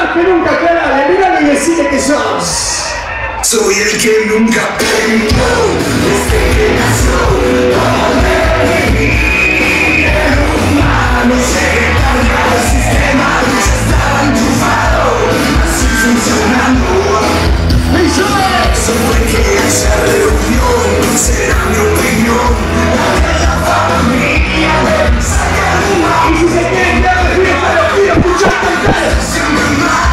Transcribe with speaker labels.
Speaker 1: más que nunca, Clarale, míralo y decide que sos.
Speaker 2: Soy el que nunca pintó, desde que nació, todo de mí. El humano se carga el sistema, ya estaba enchufado, así funcionando. Solo que esa reunión será mi opinión, la de la familia de sacar un.
Speaker 1: Y si se quieren quedar de fiesta, los quiero escuchar cantar.